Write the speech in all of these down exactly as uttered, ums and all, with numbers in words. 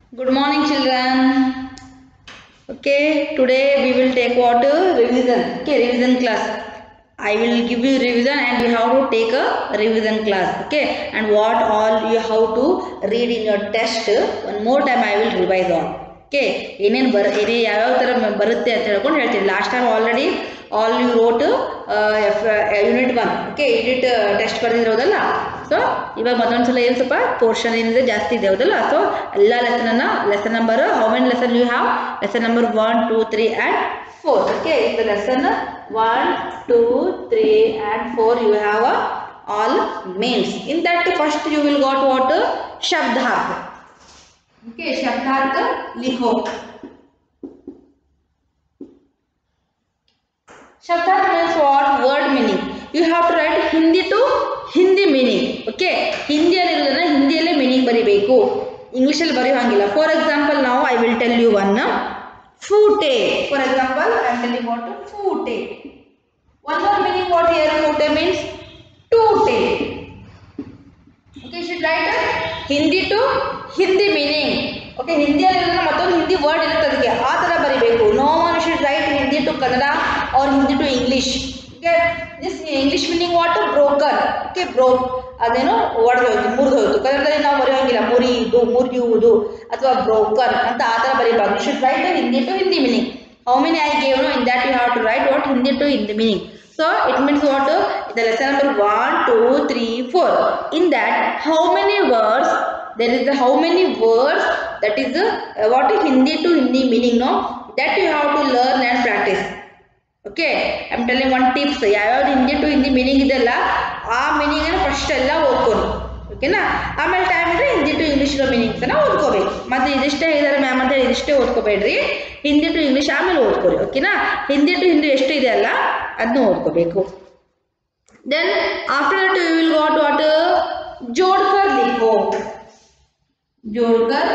Good morning, children. Okay, today we will take what uh, revision. Okay, revision class. I will give you revision and you have to take a revision class. Okay, and what all you have to read in your test. One more time I will revise all. Okay, ಏನೇನು ಬರ ಏನೇ ಯಾವ್ಯಾವ ಥರ ಬರುತ್ತೆ ಅಂತ ಹೇಳ್ಕೊಂಡು ಹೇಳ್ತೀನಿ. Last time already all you wrote unit one. Okay, unit test ಬರೆದಿರೋದಲ್ಲ. ಸೊ ಇವಾಗ ಮತ್ತೊಂದು ಸಲ ಏನು ಸ್ವಲ್ಪ ಪೋರ್ಷನ್ ಏನಿದೆ ಜಾಸ್ತಿ ಇದೆ ಹೌದಲ್ಲ. ಸೊ ಎಲ್ಲ ಲೆಸನನ್ನು lesson number how many lesson you have lesson number one two three and four. Okay, in the lesson one, two, three and four you have uh, all means. In that first you will got what uh, Shabdarth. Okay, Shabdarth likho. Shabdarth means what? Word meaning. You have to write Hindi to Hindi meaning. Okay, Hindi alli Hindi alle meaning baribeku. English alli bariyo hangilla. For example, now I will tell you one. Foote. For example, I am telling what foote. One more meaning what here foote means toote. Okay, you should write Hindi to Hindi meaning. Okay, Hindi alli mattond Hindi word irutte adike aa tara baribeku. No one should write Hindi to Kannada or Hindi to English. Okay, this English meaning what? Broken. Okay, broke. ಅದೇನೋ ಒಡೆದೋಯ್ತು ಮುರಿದೋಯ್ತು. ಕನ್ನಡದಲ್ಲಿ ನಾವು ಬರೆಯೋಂಗಿಲ್ಲ ಮುರಿಯುವುದು ಮುರಿಯುವುದು ಅಥವಾ broken ಅಂತ ಆ ಥರ ಬರೀಬಾರ್ದು. You should write Hindi to Hindi meaning. How many I gave no in that you have to write what Hindi to Hindi meaning. So it means what the lesson number one two three four. In that how many words there is the how many words that is uh, what Hindi to Hindi meaning no that you have to learn and practice. Okay, I am telling one tips. ಯಾವ್ಯಾವ್ದು Hindi to Hindi meaning ಇದೆಲ್ಲ ಆ ಮೀನಿಂಗನ್ನು first ಎಲ್ಲ ಓದ್ಕೊಳ್ಳಿ. ಓಕೆನಾ, ಆಮೇಲೆ time ಇದ್ರೆ Hindi to English ಮೀನಿಂಗ್ಸನ್ನು ಓದ್ಕೋಬೇಕು. ಮತ್ತು ಇದಿಷ್ಟೇ ಹೇಳಿದಾರೆ ಮ್ಯಾಮ್ ಅಂತ ಹೇಳಿ ಇದಿಷ್ಟೇ ಓದ್ಕೋಬೇಡ್ರಿ. ಹಿಂದಿ ಟು ಇಂಗ್ಲೀಷ್ ಆಮೇಲೆ ಓದ್ಕೊಳ್ಳಿ. ಓಕೆನಾ, ಹಿಂದಿ ಟು ಹಿಂದಿ ಎಷ್ಟು ಇದೆ ಅಲ್ಲ ಅದನ್ನು ಓದ್ಕೋಬೇಕು. Then after that you will got what ಜೋಡ್ಕರ್ ಲಿಖೋ. ಜೋಡ್ಕರ್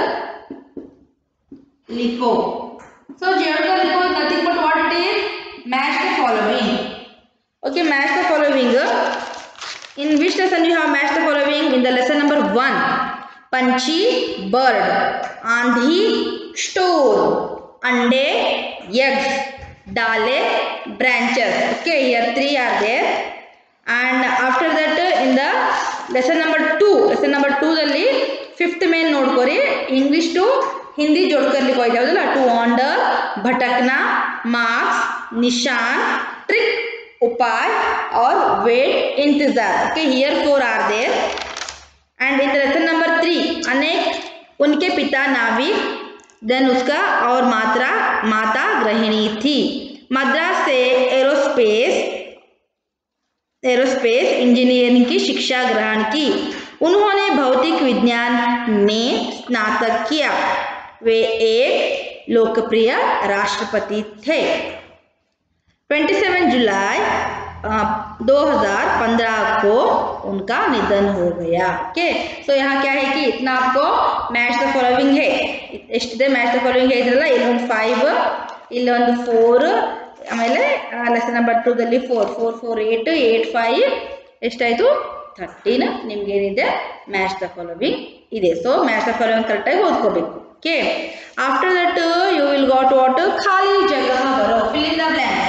ಲಿಖೋ. ಸೊ ಜೋಡ್ಕರ್ ಲಿಖೋ is nothing but what it is? Match the following. Okay, match the following. In which lesson you have matched the following? In the lesson number one. Panchi, bird. Andhi, store. Ande, eggs. Dale, branches. Okay, here three are there. And after that in the lesson number two. Lesson number two dalli fifth main nodkori. English to Hindi जोड़कर लिखो जाओ to wander, भटकना, marks, निशान, trick, उपाय और wait, इंतजार. Okay, here four are there. And in the lesson number three अनेक उनके पिता नाविक. देन उसका और मात्रा माता गृहिणी थी. मद्रास से एरोस्पेस एरोस्पेस इंजीनियरिंग की शिक्षा ग्रहण की. उन्होंने भौतिक विज्ञान में स्नातक किया. वे एक लोकप्रिय राष्ट्रपति थे. सत्ताईस जुलाई दो हज़ार पंद्रह को उनका निधन हो गया. ओके, सो यहाँ क्या है कि इतना आपको मैच द फॉलोइंग है. ಎಷ್ಟಿದೆ ಮ್ಯಾಚ್ ದ ಫಾಲೋವಿಂಗ್ है ಇದ್ರಲ್ಲ ಇಲ್ಲೊಂದು ಫೈವ್ ಇಲ್ಲೊಂದು ಫೋರ್ ಆಮೇಲೆ ಲೆಸನ್ ನಂಬರ್ ಟೂದಲ್ಲಿ four four four eight eight five ಎಷ್ಟಾಯಿತು ಥರ್ಟೀನ್. ನಿಮ್ಗೇನಿದೆ ಮ್ಯಾಚ್ ದ ಫಾಲೋವಿಂಗ್ ಇದೆ. ಸೊ ಮ್ಯಾಚ್ ದ ಫಾಲೋವಿಂಗ್ ಕರೆಕ್ಟಾಗಿ ಓದ್ಕೋಬೇಕು. Okay, after that uh, you will got what khali jagah baro. Fill in the blanks.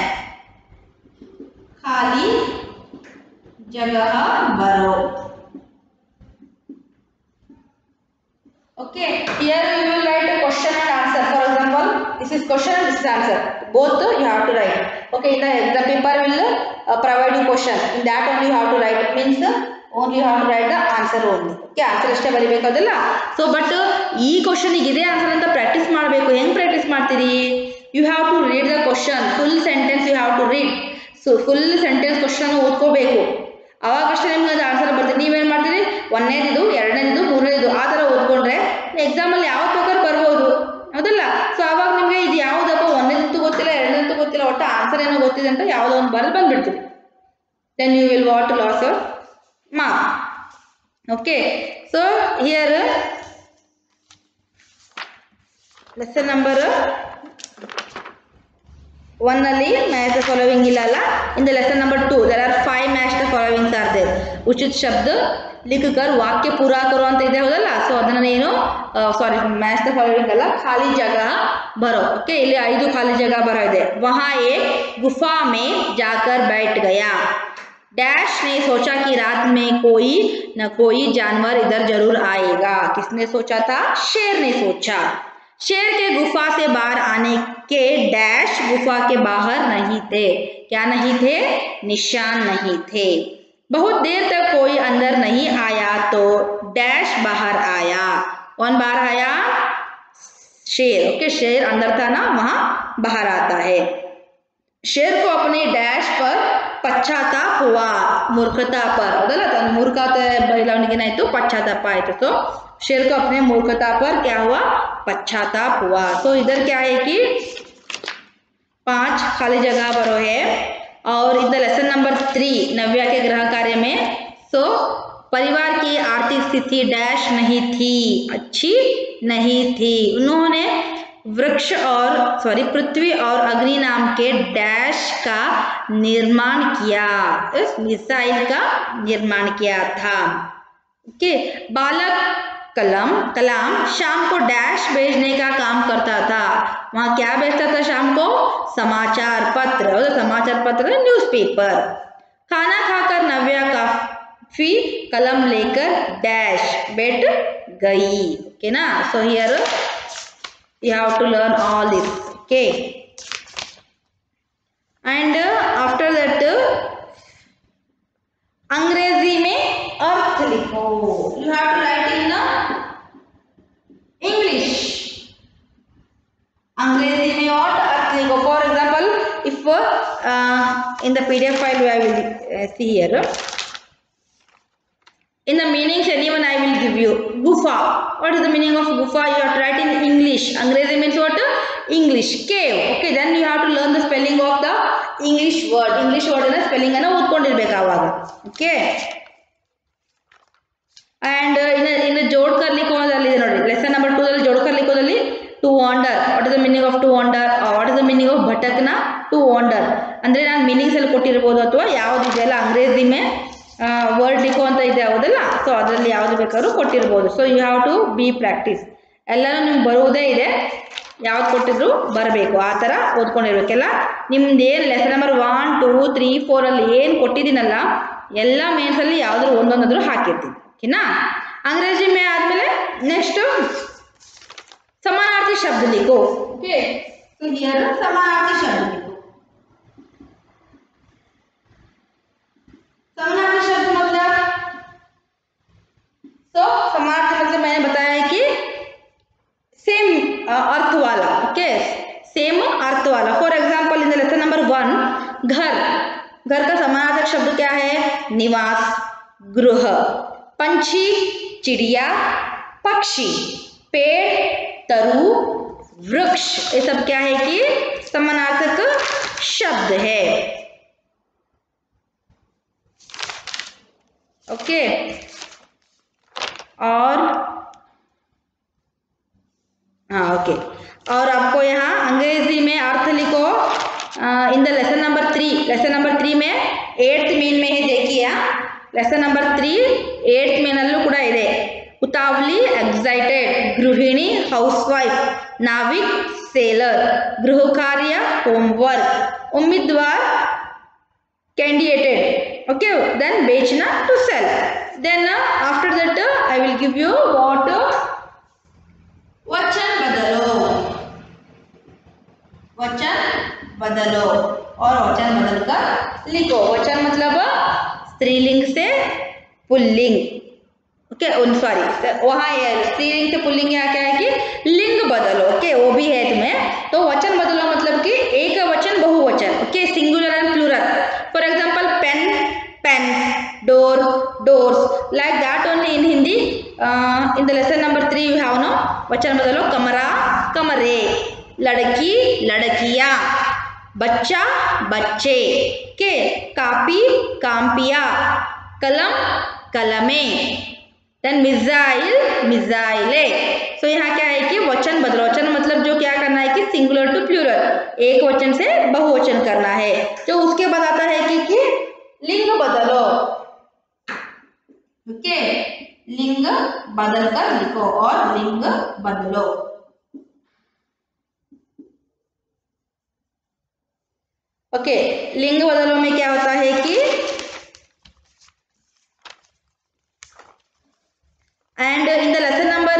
Khali jagah baro. Okay, here you will write a question and answer. For example, this is question and this is answer. Both uh, you have to write. Okay, in the exam paper will uh, provide you question. In that only you have to write. It means uh, only you have to write the answer only. Okay, answer ಅಷ್ಟೇ ಬರಿಬೇಕಾದಲ್ಲ. So but ಈ ಕ್ವಶನಿಗೆ ಇದೇ answer ಅಂತ practice ಮಾಡಬೇಕು. ಹೆಂಗೆ practice ಮಾಡ್ತೀರಿ? You have to read the question full sentence. You have to read. So full sentence question ಓದ್ಕೋಬೇಕು. ಅವಾಗಷ್ಟೇ ನಿಮ್ಗೆ ಅದು ಆನ್ಸರ್ ಬರ್ತೀರಿ. ನೀವೇನು ಮಾಡ್ತೀರಿ? ಒಂದನೇದು ಎರಡನೇದು ಮೂರನೇದು ಆ ಥರ ಓದ್ಕೊಂಡ್ರೆ ಎಕ್ಸಾಮಲ್ಲಿ ಯಾವ್ದು ಬೇಕಾದ್ರೂ ಬರ್ಬೋದು ಹೌದಲ್ಲ. ಸೊ ಆವಾಗ ನಿಮಗೆ ಇದು ಯಾವುದಪ್ಪ ಒಂದನೇದಂತೂ ಗೊತ್ತಿಲ್ಲ ಎರಡನೇದಂತೂ ಗೊತ್ತಿಲ್ಲ ಒಟ್ಟು ಆನ್ಸರ್ ಏನೋ ಗೊತ್ತಿದೆ ಅಂತ ಯಾವುದೋ ಒಂದು ಬರೆದು ಬಂದುಬಿಡ್ತೀರಿ. Then you will what loss your mark. Okay, so here lesson number one ಅಲ್ಲಿ match the following ಇಲ್ಲ ಅಲ್ಲ. In the lesson number two there are five match the followings are there. ಉಚಿತ ಶಬ್ದ, लिखकर वाक्य पूरा करो ಅಂತ ಇದೆ ಹೌದಲ್ಲ. ಸೊ ಅದನ್ನ ನೀನು ಸಾರಿ ಮ್ಯಾಚ್ ದ ಫಾಲೋವಿಂಗ್ ಅಲ್ಲ, ಖಾಲಿ ಜಾಗ भरो. ओके, ಇಲ್ಲಿ ಐದು ಖಾಲಿ ಜಾಗ ಬರೋ ಇದೆ. वहां एक गुफा में जाकर बैठ गया. डैश ने सोचा कि रात में कोई न कोई जानवर इधर जरूर आएगा. किसने सोचा था? शेर ने सोचा. शेर के गुफा से बाहर आने के डैश गुफा के बाहर नहीं थे. क्या नहीं थे? निशान नहीं थे. बहुत देर तक कोई अंदर नहीं आया तो डैश बाहर आया. कौन बाहर आया? शेर. ओके, शेर अंदर था ना, वहां बाहर आता है. शेर को अपने डैश पर पश्चाताप हुआ. मूर्खता पर ಹೌದಲ್ಲ, ತನ್ನ ಮೂರ್ಖತೆ ಬೆಳವಣಿಗೆ ಆಯಿತು, पश्चाताप आಯಿತು. तो शेर को अपने मूर्खता पर क्या हुआ? पश्चाताप हुआ. तो इधर क्या है कि पांच खाली जगह भरो है. और इधर लेसन नंबर थ्री नव्या के गृह कार्य में. सो परिवार की आर्थिक स्थिति डैश नहीं थी, अच्छी नहीं थी. उन्होंने वृक्ष और सॉरी पृथ्वी और अग्नि नाम के डैश का निर्माण किया. इस मिसाइल का निर्माण किया था. ओके, बालक कलम कलाम शाम को डैश भेजने का काम करता था. वहाँ क्या भेजता था शाम को? समाचार पत्र. समाचार पत्र न्यूज़पेपर. खाना खाकर नव्या काफी कलम लेकर डैश बैठ गई. ओके ना. So here you have to learn all this. Okay, and uh, after that uh, अंग्रेजी में अर्थ लिखो. you have to write in uh, English. अंग्रेजी में और अर्थ लिखो. For example, if uh, in the P D F file I will uh, see here. In the meanings anyone I will give you. Gufa. What is the meaning of gufa? You have to write in English. Angrezi means what? English. Cave. Okay, then you have to learn the spelling of the English word. English word is spelling ಅನ್ನು ಓದ್ಕೊಂಡಿರಬೇಕು ಆವಾಗ. Okay. And uh, in a, in a ಜೋಡ್ ಕರ್ ಲಿಖೋದಲ್ಲಿ ಇದೆ ನೋಡಿ. Lesson number two ದಲ್ಲಿ ಜೋಡ್ ಕರ್ ಲಿಖೋದಲ್ಲಿ to wander. What is the meaning of to wander? Or what is the meaning of ಭಟಕನ? To wander. ಅಂದ್ರೆ ನಾನು meanings ಅಲ್ಲಿ ಕೊಟ್ಟಿರಬಹುದು ಅಥವಾ ಯಾವುದು ಇದೆಯಲ್ಲ ಅಂಗ್ರೇಜಿ ಮೇ ವರ್ಡ್ ಲಿಖೋ ಅಂತ ಇದೆ ಹೌದಲ್ಲ. ಸೊ ಅದರಲ್ಲಿ ಯಾವುದು ಬೇಕಾದ್ರೂ ಕೊಟ್ಟಿರ್ಬೋದು. So you have to be practice. ಎಲ್ಲರೂ ನಿಮ್ಗೆ ಬರುವುದೇ ಇದೆ, ಯಾವ್ದು ಕೊಟ್ಟಿದ್ರು ಬರಬೇಕು, ಆ ಥರ ಓದ್ಕೊಂಡಿರ್ಬೇಕೆಲ್ಲ. ನಿಮ್ದು ಏನು lesson number one two three ಫೋರಲ್ಲಿ ಏನು ಕೊಟ್ಟಿದ್ದೀನಲ್ಲ ಎಲ್ಲ ಮೇನ್ಸಲ್ಲಿ ಯಾವುದ್ರು ಒಂದೊಂದಾದ್ರೂ ಹಾಕಿರ್ತೀನಿ. ಓಕೆನಾ. अंग्रेजी में आदಮೇಲೆ ನೆಕ್ಸ್ಟ್ समानार्थी शब्द लिखो. ओके, तो हियर समानार्थी शब्द लिखो. समानार्थी शब्द मतलब तो समानार्थी मतलब मैंने बताया है कि सेम अर्थ वाला. ओके, सेम अर्थ वाला. For example in the lesson number one घर. घर का समानार्थक शब्द क्या है? निवास, गृह. पंछी चिड़िया, पक्षी. पेड़ तरु, वृक्ष. ये सब क्या है कि समानार्थक शब्द है. ओके, और हाँ ओके और आपको यहाँ अंग्रेजी में अर्थ लिखो. In the lesson number three. Lesson number three में एट्थ मेन में है. देखिए lesson number three eighth main अल्लू ಕೂಡ ಇದೆ. उतावली एक्साइटेड, गृहिणी हाउस वाइफ, नाविक सेलर, गृह कार्य होमवर्क, उम्मीदवार कैंडिडेट. Okay, then बेचना to sell. Then uh, after that uh, I will give you what uh, वचन बदलो. वचन बदलो और वचन बदल कर लिखो. वचन मतलब स्त्रीलिंग से पुल्लिंग. ओके, सॉरी वहाँ स्त्रीलिंग से पुल्लिंग यहाँ क्या है कि लिंग बदलो. ओके, वो भी है तुम्हें. तो वचन बदलो मतलब कि एक वचन बहुवचन. Okay, singular and plural. For example pen pens, door doors, like that only in Hindi. In the lesson number three you have no वचन बदलो. कमरा कमरे, लड़की लड़कियां, बच्चा बच्चे. के कापी काम्पिया, कलम कलमें. Then missile मिसाइले. सो यहाँ क्या है कि वचन बदलो. वचन मतलब जो क्या करना है कि सिंगुलर टू प्लूरल, एक वचन से बहुवचन करना है. जो उसके बाद आता है कि, कि लिंग बदलो. ओके, लिंग बदल कर लिखो और लिंग बदलो। ओके, लिंग बदलो में क्या होता है कि and in the lesson number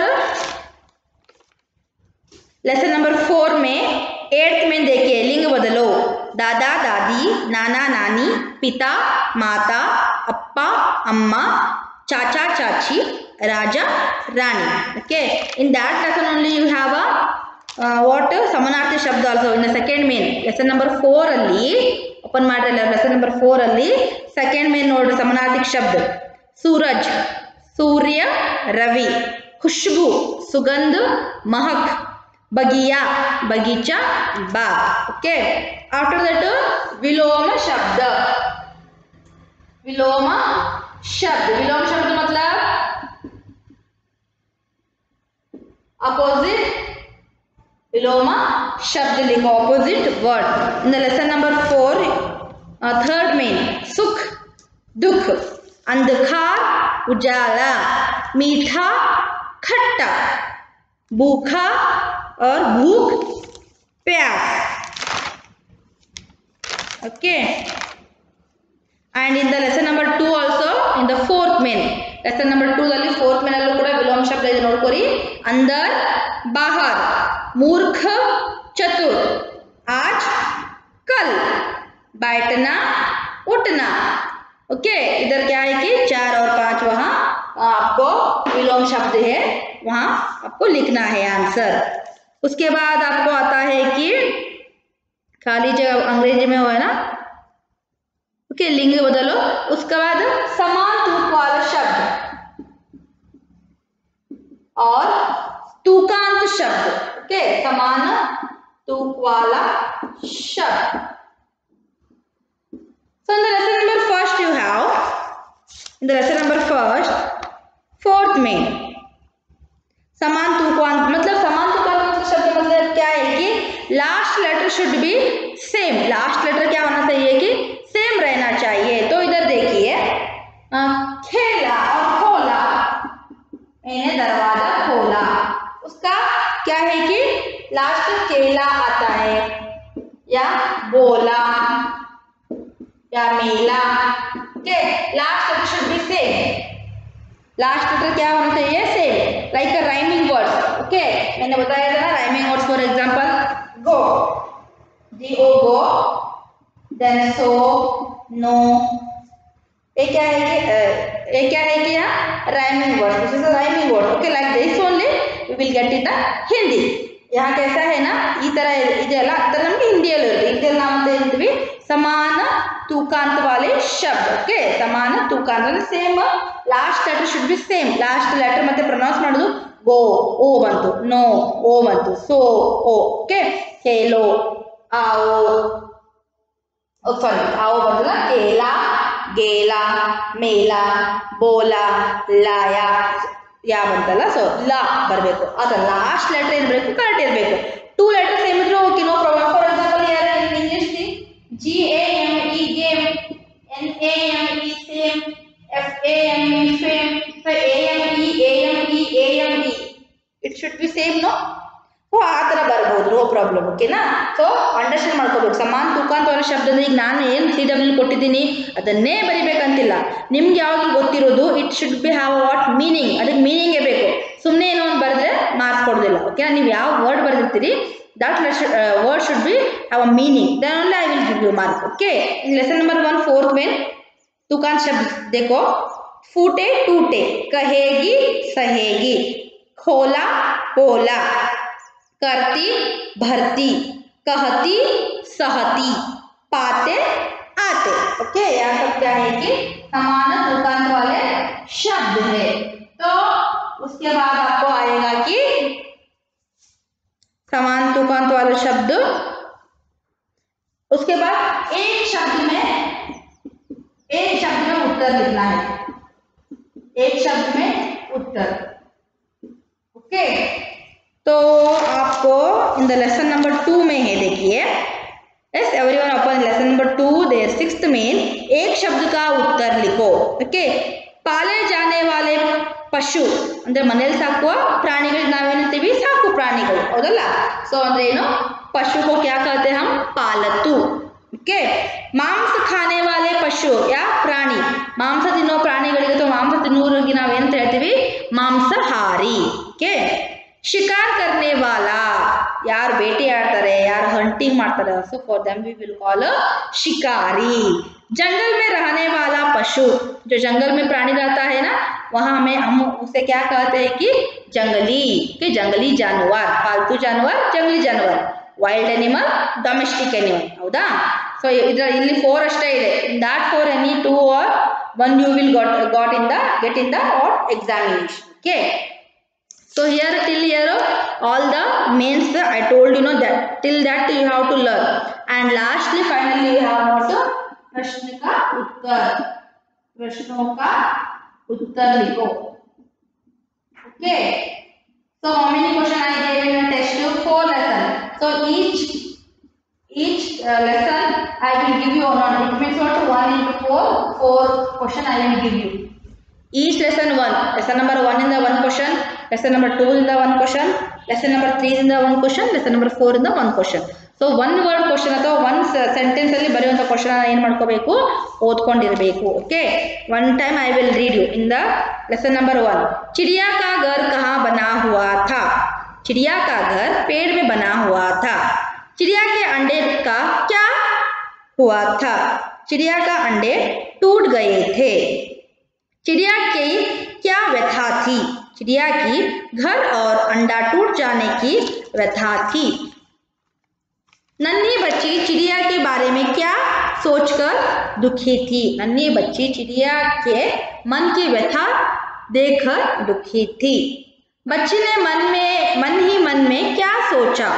lesson number four में एट्थ में देखिए लिंग बदलो, दादा दादी, नाना नानी, पिता माता, अप्पा अम्मा, चाचा चाची, राजा रानी। Okay, in that lesson only you have a what समानार्थी शब्द also in the second main lesson number four ಅಲ್ಲಿ ಓಪನ್ ಮಾಡ್ರಲ್ಲ लेसन नंबर फोर ಅಲ್ಲಿ ಸೆಕೆಂಡ್ ಮೇನ್ ನೋಡ್ರಿ समानार्थी शब्द सूरज सूर्य रवि, खुशबू सुगंध महक, बगिया बगीचा बाग। ओके, आफ्टर दैट विलोम शब्द, विलोम शब्द विलोम शब्द मतलब अपोजिट, विलोम शब्द लिखो opposite word in the lesson number four third main सुख दुख, अंधकार उजाला, मीठा खट्टा, भूखा और भूख प्यास। Okay, and in the lesson number two also in the fourth main lesson number two ದಲ್ಲಿ फोर्थ मेन ಅಲ್ಲೂ ಕೂಡ ವಿಲೋಮ ಶಬ್ದ ಇದೆ ನೋಡ್ಕೊರಿ। अंदर बाहर, मूर्ख चतुर, आज कल, बैठना उठना। ओके, इधर क्या है कि चार और पांच वहां आपको विलोम शब्द है, वहां आपको लिखना है आंसर। उसके बाद आपको आता है कि खाली जगह अंग्रेजी में हो है ना। ओके, लिंग बदलो। उसके बाद समान तूक वाला शब्द और तूकांत शब्द। ओके, समान तूक वाला शब्द। So in the lesson number first you have in the lesson number first fourth main समान तूकांत मतलब समान तूकांत शब्द मतलब क्या है कि last letter should be same. Last letter क्या होना चाहिए कि सेम रहना चाहिए। तो इधर देखिए खेला और खोला, मैंने दरवाजा खोला, उसका क्या है कि लास्ट केला आता है या बोला या मेला। Okay, last letter should be same. Last letter क्या होना चाहिए same, like a rhyming words. Okay, मैंने बताया था ना rhyming words. For example go, G O go, then so no, ये क्या है कि ये क्या है कि यहाँ rhyming words, this is a rhyming word. Okay, like this only we will get in the Hindi. यहाँ कैसा है ना ಈ ತರ ಇದೆಲ್ಲ ಅದರ ನಮಗೆ ಹಿಂದಿಯಲ್ಲಿ ಇರುತ್ತೆ। ಇದೆಲ್ಲ ನಾವು ಅಂತ ಹೇಳ್ತೀವಿ ಸಮಾನ तूकांत वाले शब्द। ओके, समान तूकांत same, last letter should be same. Last letter ಮತ್ತೆ ಪ್ರೊನೌನ್ಸ್ ಮಾಡೋದು ಗೋ ಓ ಬಂತು, ನೋ ಓ ಬಂತು, ಸೋ ಓ। ಓಕೆ, खेलो आओ ओ सॉरी आओ ಬಂತಲ್ಲ, केला गेला मेला बोला लाया या ಬಂತಲ್ಲ, ಸೊ ಲಾ ಬರಬೇಕು। ಅದ ಲಾಸ್ಟ್ ಲೆಟರ್ ಏನು ಬರಬೇಕು ಕರೆಕ್ಟ್ ಇರಬೇಕು। ಟೂ ಲೆಟರ್ ಸೇಮ್ ಇದ್ರೂ okay, no problem. For example ಯಾರು English the G A M E game, N A M E same, F A M E fame, so A M E A M E A M E it should be same, no? So ಆ ಥರ ಬರ್ಬೋದು, no problem. ಓಕೆನಾ? So understand ಮಾಡ್ಕೋಬೇಕು। ಸಮಾನ ತೂಕಾಂತ ವಾಲ ಶಬ್ದದ ಈಗ ನಾನು ಏನು ಸಿ ಡಬ್ಲ್ಯೂ ಕೊಟ್ಟಿದ್ದೀನಿ ಅದನ್ನೇ ಬರಿಬೇಕಂತಿಲ್ಲ, ನಿಮ್ಗೆ ಯಾವಾಗ ಗೊತ್ತಿರೋದು it should be have what meaning, ಅದಕ್ಕೆ ಮೀನಿಂಗೇ ಬೇಕು। ಸುಮ್ಮನೆ ಏನೋ ಒಂದು ಬರೆದ್ರೆ ಮಾರ್ಕ್ಸ್ ಕೊಡೋದಿಲ್ಲ। ಓಕೆನಾ? ನೀವು ಯಾವ ವರ್ಡ್ ಬರೆದಿರ್ತೀರಿ that uh, word should be have a meaning, then only I will give you mark. Okay, in lesson number one fourth में तुकांत शब्द देखो, फूटे टूटे, कहेगी सहेगी, खोला बोला, करती भरती, कहती सहती, पाते आते। ओके, यह सब क्या है कि समान तुकांत वाले शब्द है। तो उसके बाद आपको आएगा कि समान तुकांत वाले शब्द, उसके बाद एक शब्द में एक शब्द में उत्तर लिखना है, एक शब्द में उत्तर। ओके, तो आपको in the lesson number two में है, देखिए yes everyone open lesson number two there sixth में एक शब्द का उत्तर लिखो। ओके, पाले जाने ಪಶು ಅಂದ್ರೆ ಮನೆಯಲ್ಲಿ ಸಾಕುವ ಪ್ರಾಣಿಗಳು ನಾವೇನಂತೀವಿ ಸಾಕು ಪ್ರಾಣಿಗಳು ಹೌದಲ್ಲ ಸೊ ಅಂದ್ರೆ ಏನು पशु को क्या कहते हैं हम पालतू ओके मांस खाने वाले पशु या प्राणी मांस ತಿನ್ನೋ ಪ್ರಾಣಿಗಳಿಗೆ ಅಥವಾ ಮಾಂಸ ತಿನ್ನುವವರಿಗೆ ನಾವು ಏನಂತ ಹೇಳ್ತೀವಿ ಮಾಂಸಾಹಾರಿ ಓಕೆ ಶಿಕಾರ್ करने वाला ಯಾರು ಬೇಟೆಯಾಡ್ತಾರೆ ಯಾರು ಹಂಟಿಂಗ್ ಮಾಡ್ತಾರೆ so for them we will call शिकारी जंगल में रहने वाला पशु जो जंगल में प्राणी रहता है ना वहां हमें हम उसे क्या कहते हैं कि जंगली के जंगली जानवर पालतू जानवर जंगली जानवर वाइल्ड एनिमल डोमेस्टिक एनिमल हौदा सो इधर ಇಲ್ಲಿ four ಅಷ್ಟೇ ಇದೆ in that four any two or one you will got got in the get in the or examination okay so here till here all the mains I told you know that till that you have to learn and lastly finally you have what प्रश्न का उत्तर प्रश्नों का उत्तर लिखो okay so how many question I gave in the test you four lesson so each each uh, lesson I will give you on it means what one into four four question I will give you each lesson one lesson number one in the one question lesson number two in the one question lesson number three in the one question lesson number four in the one question so one word question ಅಥವಾ one sentence ಅಲ್ಲಿ ಬರೆಯುವಂತ question ಏನು ಮಾಡ್ಕೋಬೇಕು ಓದ್ಕೊಂಡಿರಬೇಕು okay one time I will read you in the lesson number one चिड़िया का घर कहाँ बना हुआ था चिड़िया का घर पेड़ में बना हुआ था चिड़िया के अंडे का क्या हुआ था चिड़िया का अंडे टूट गए थे चिड़िया की क्या व्यथा थी चिड़िया की घर और अंडा टूट जाने की व्यथा थी नन्ही बच्ची चिड़िया के बारे में क्या सोचकर दुखी थी नन्ही बच्ची चिड़िया के मन की व्यथा देखकर दुखी थी बच्ची ने मन में मन ही मन में क्या सोचा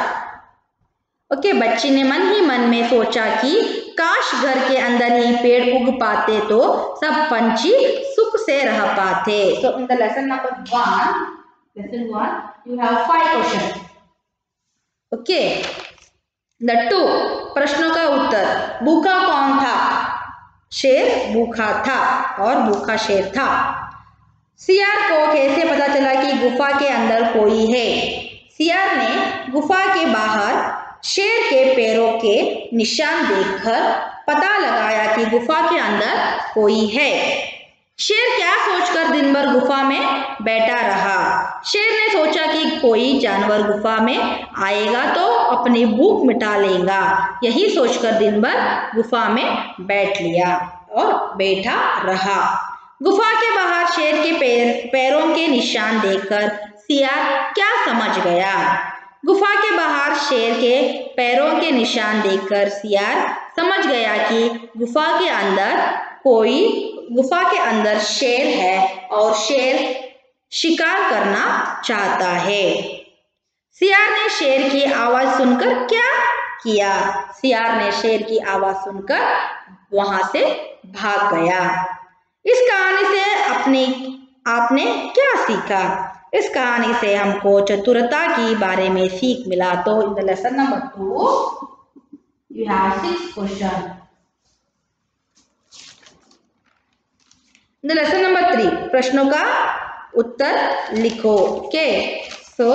ओके okay, बच्ची ने मन ही मन में सोचा कि काश घर के अंदर ही पेड़ उग पाते तो सब पंछी सुख से रह पाते so in the lesson number one lesson one you have five question okay the two प्रश्नों का उत्तर भूखा कौन था शेर भूखा था और भूखा शेर था सियार को कैसे पता चला कि गुफा के अंदर कोई है सियार ने गुफा के बाहर शेर के पैरों के निशान देखकर पता लगाया कि गुफा के अंदर कोई है शेर क्या सोचकर दिन भर गुफा में बैठा रहा शेर ने सोचा कि कोई जानवर गुफा में आएगा तो अपनी भूख मिटा लेगा यही सोचकर दिन भर गुफा में बैठ लिया और बैठा रहा गुफा के बाहर शेर के पैर पैरों के निशान देखकर सियार क्या समझ गया गुफा के बाहर शेर के पैरों के निशान देखकर सियार समझ गया कि गुफा के अंदर कोई गुफा के अंदर शेर है और शेर शिकार करना चाहता है सियार ने शेर की आवाज सुनकर क्या किया सियार ने शेर की आवाज सुनकर वहां से भाग गया इस कहानी से अपने आपने क्या सीखा इस कहानी से हमको चतुरता की बारे में सीख मिला तो in the lesson number two you have six question in the lesson number three प्रश्नों का उत्तर लिखो okay so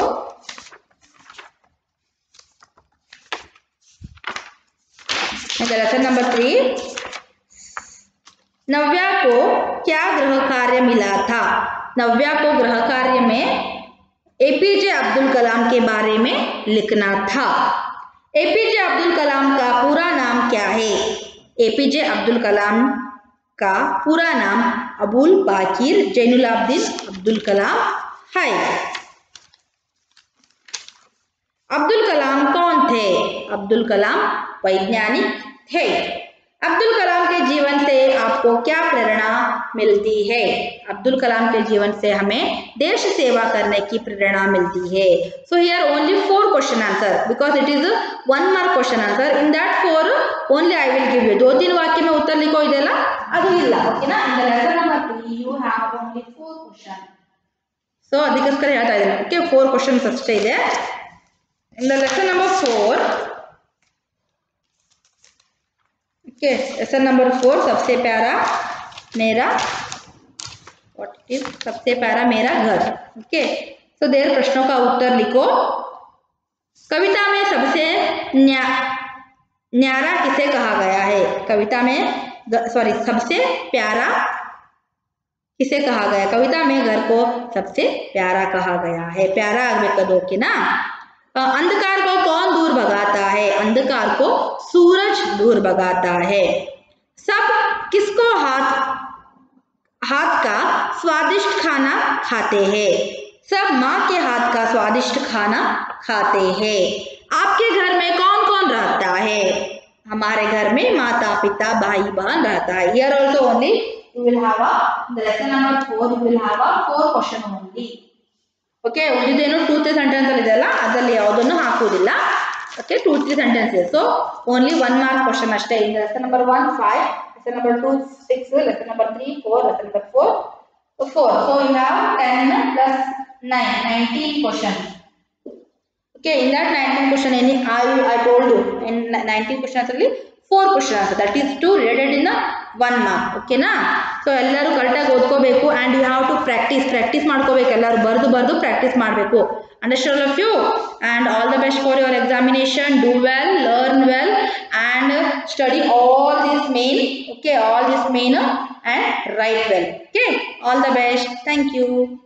in the lesson number three नव्या को क्या गृह कार्य मिला था नव्या को गृह कार्य में एपीजे अब्दुल कलाम के बारे में लिखना था एपीजे अब्दुल कलाम का पूरा नाम क्या है एपीजे अब्दुल कलाम का पूरा नाम अबुल बाकिर जैनुलाब्दीन अब्दुल कलाम है अब्दुल कलाम कौन थे अब्दुल कलाम वैज्ञानिक थे अब्दुल कलाम के जीवन से आपको क्या प्रेरणा मिलती है अब्दुल कलाम के जीवन से हमें देश सेवा करने की प्रेरणा मिलती है so here only four question answer because it is one mark question answer in that four only I will give you दो तीन वाक्य में उत्तर लिखो ಇದೆಲ್ಲ ಅದು ಇಲ್ಲ ಓಕೆನಾ in the lesson number three you have only four question so ಅದಕ್ಕೋಸ್ಕರ ಹೇಳ್ತಾ ಇದ್ದೀನಿ ಓಕೆ four questions ಅಷ್ಟೇ ಇದೆ in the lesson number four okay lesson number four सबसे प्यारा मेरा व्हाट इज सबसे प्यारा मेरा घर. ओके, सो देयर प्रश्नों का उत्तर लिखो. कविता में सबसे न्या न्यारा किसे कहा गया है? कविता में सॉरी सबसे प्यारा किसे कहा गया? कविता में घर को सबसे प्यारा कहा गया है. प्यारा ओके ना. अंधकार को कौन दूर भगाता है? अंधकार को सूरज दूर भगाता है. सब किसको हाथ हाथ का स्वादिष्ट खाना खाते हैं? सब माँ के हाथ का स्वादिष्ट खाना खाते हैं. आपके घर में कौन कौन रहता है? हमारे घर में माता पिता भाई बहन रहता है. Here also only you will have a the lesson number four you will have a four question only. Okay, ಉಳಿದೇನು ಟೂ ತ್ರೀ ಸೆಂಟೆನ್ಸ್ ಅಲ್ಲಿ ಇದೆಯಲ್ಲ ಅದರಲ್ಲಿ ಯಾವುದನ್ನು ಹಾಕುವುದಿಲ್ಲ. Okay, two three sentences. So only one mark question ಅಷ್ಟೇ. In lesson number one five, lesson number two six, lesson number three four, lesson number four four. So you have ten plus nine nineteen question. Okay, in that nineteen question, any I I told you in nineteen questions ಅಲ್ಲಿ four questions. That is two related in the one mark. Okay na? So ಎಲ್ಲರೂ ಕರೆಕ್ಟಾಗಿ ಓದ್ಕೋಬೇಕು and you have to practice. Practice ಮಾಡ್ಕೋಬೇಕು. ಎಲ್ಲರೂ ಬರೆದು ಬರೆದು practice ಮಾಡಬೇಕು. Understood all of you? And all the best for your examination. Do well, learn well, and study all these main. Okay, all these main and write well. Okay, all the best. Thank you.